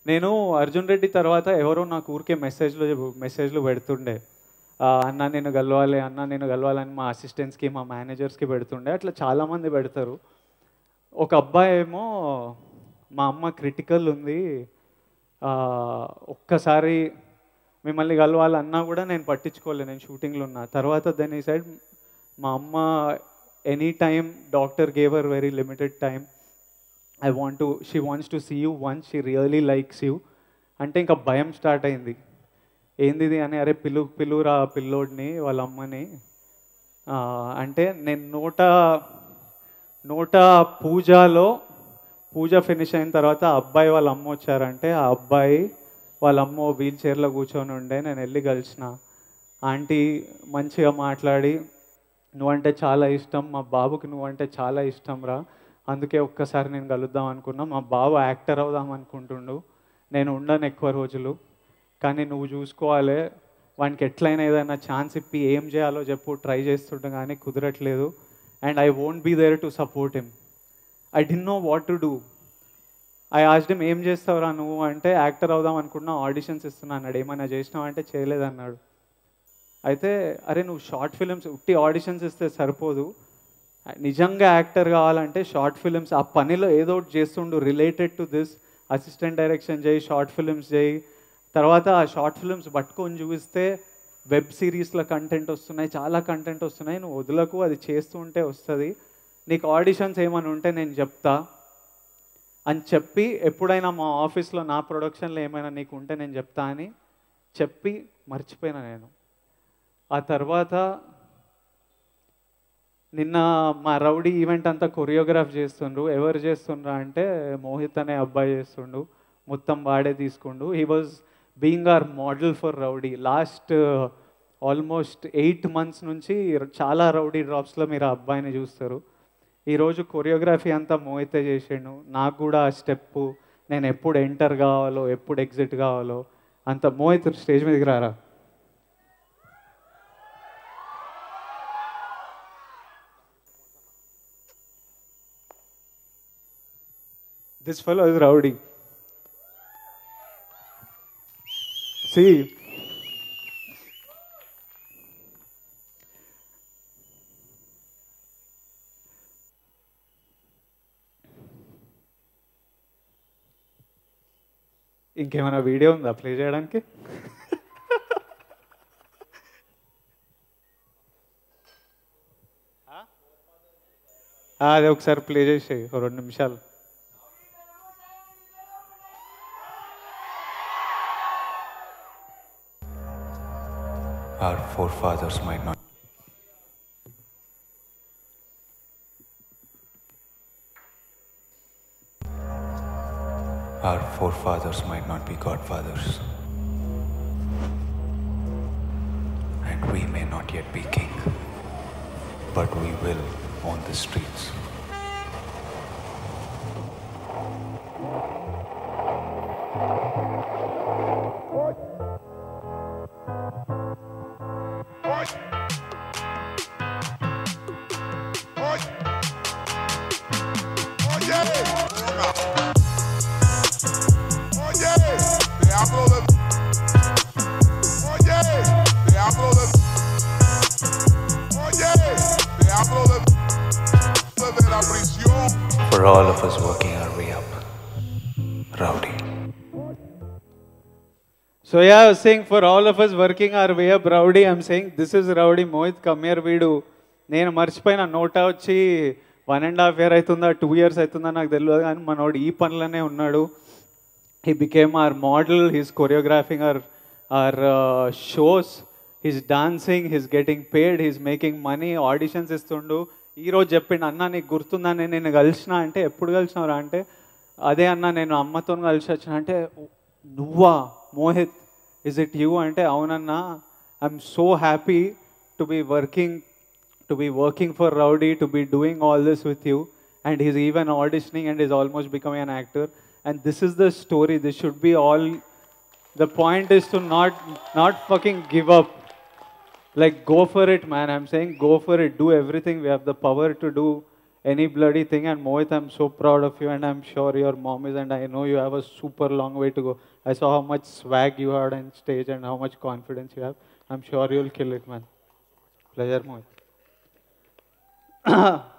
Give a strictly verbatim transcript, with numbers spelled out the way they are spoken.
నేను అర్జున్ రెడ్డి తర్వాత ఎవరో నాకు ఊరికే మెసేజ్లు మెసేజ్లు పెడుతుండే, అన్న నేను కలవాలి అన్న నేను కలవాలని మా అసిస్టెంట్స్కి మా మేనేజర్స్కి పెడుతుండే. అట్లా చాలామంది పెడతారు. ఒక అబ్బాయి ఏమో మా అమ్మ క్రిటికల్ ఉంది, ఒక్కసారి మిమ్మల్ని కలవాలన్నా కూడా నేను పట్టించుకోలేదు, నేను షూటింగ్లో ఉన్నా. తర్వాత దెన్ ఈ సైడ్ మా అమ్మ any time doctor gave her very limited time, I want to she wants to see you once, she really likes you అంటే ఇంకా భయం స్టార్ట్ అయింది. ఏంది ఇది అని, అరే పిలు పిలువురా పిల్లోడిని వాళ్ళ అమ్మని అంటే, నేను నోట నోట పూజలో పూజ ఫినిష్ అయిన తర్వాత ఆ అబ్బాయి వాళ్ళ అమ్మ వచ్చారంటే, ఆ అబ్బాయి వాళ్ళ అమ్మ వీల్ చైర్లో కూర్చొని ఉండే. నేను వెళ్ళి కలిసిన, ఆంటీ మంచిగా మాట్లాడి, నువ్వంటే చాలా ఇష్టం, మా బాబుకి నువ్వంటే చాలా ఇష్టం రా, అందుకే ఒక్కసారి నేను కలుద్దాం అనుకున్నా, మా బాబు యాక్టర్ అవుదాం అనుకుంటుండు, నేను ఉండను ఎక్కువ రోజులు, కానీ నువ్వు చూసుకోవాలి, వానికి ఎట్లయినా ఏదైనా ఛాన్స్ ఇప్పి ఏం చేయాలో చెప్పు, ట్రై చేస్తుంటా కానీ కుదరట్లేదు, and I won't be there to support him. I did know what to do. I asked him, ఏం చేస్తావురా నువ్వు అంటే, యాక్టర్ అవుదాం అనుకున్నా, ఆడిషన్స్ ఇస్తున్నా అన్నాడు. ఏమైనా చేసినావు అంటే, చేయలేదన్నాడు. అయితే అరే నువ్వు షార్ట్ ఫిలిమ్స్ ఉట్టి ఆడిషన్స్ ఇస్తే సరిపోదు, నిజంగా యాక్టర్ కావాలంటే షార్ట్ ఫిలిమ్స్ ఆ పనిలో ఏదో ఒకటి చేస్తుండు related to this, assistant direction చేయి, షార్ట్ ఫిలిమ్స్ చేయి, తర్వాత ఆ షార్ట్ ఫిలిమ్స్ పట్టుకొని చూపిస్తే వెబ్ సిరీస్లో కంటెంట్ వస్తున్నాయి, చాలా కంటెంట్ వస్తున్నాయి, నువ్వు వదులకు, అది చేస్తూ ఉంటే వస్తుంది, నీకు ఆడిషన్స్ ఏమైనా ఉంటే నేను చెప్తా అని చెప్పి, ఎప్పుడైనా మా ఆఫీస్లో నా ప్రొడక్షన్లో ఏమైనా నీకు ఉంటే నేను చెప్తా అని చెప్పి మర్చిపోయినా నేను. ఆ తర్వాత నిన్న మా రౌడీ ఈవెంట్ అంతా కొరియోగ్రాఫ్ చేస్తుండ్రు. ఎవరు చేస్తుండ్రా అంటే, మోహిత్ అనే అబ్బాయి చేస్తుండు, మొత్తం వాడే తీసుకుండు. He was being a model for rowdy. Last almost eight months నుంచి చాలా రౌడీ డ్రాప్స్లో మీరు ఆ అబ్బాయిని చూస్తారు. ఈరోజు కొరియోగ్రఫీ అంతా మోహితే చేసిండు. నాకు కూడా ఆ స్టెప్పు, నేను ఎప్పుడు ఎంటర్ కావాలో ఎప్పుడు ఎగ్జిట్ కావాలో అంత. మోహిత్ స్టేజ్ మీదకి రారా. This fellow is rowdy. See, ఇంకేమైనా వీడియో ఉందా ప్లే చేయడానికి? అదే ఒకసారి ప్లే చేసేయి రెండు నిమిషాలు. Our forefathers might not. Our forefathers might not be godfathers. And we may not yet be king. But we will own the streets. For all of us working our way up, rowdy. So yeah, I was saying for all of us working our way up, rowdy, I'm saying this is rowdy. Mohit, come here, వీడు నేను మర్చిపోయిన నోటా వచ్చి one and half year అవుతుందా two years అవుతుందా నాకు తెలియదు, కానీ మనోడు ఈ పనులనే ఉన్నాడు. He became our model, he's choreographing our, our uh, shows, he's dancing, he's getting paid, he's making money, auditions ఇస్తుండు. ఈరోజు చెప్పిండు, అన్న నీకు గుర్తుందని నేను కలిసిన అంటే, ఎప్పుడు కలిసినవరా అంటే, అదే అన్న నేను అమ్మతో కలిసి వచ్చిన అంటే, నువ్వా మోహిత్, ఇస్ ఇట్ యూ అంటే, అవునన్నా, I'm so happy to be working to be working for rowdy, to be doing all this with you, and he's even auditioning and is almost becoming an actor. And this is the story. This should be all. The point is to not not fucking give up. Like, go for it, man. I'm saying go for it. Do everything. We have the power to do any bloody thing. And Mohit, I'm so proud of you, and I'm sure your mom is, and I know you have a super long way to go. I saw how much swag you had on stage and how much confidence you have. I'm sure you'll kill it, man. Pleasure, Mohit.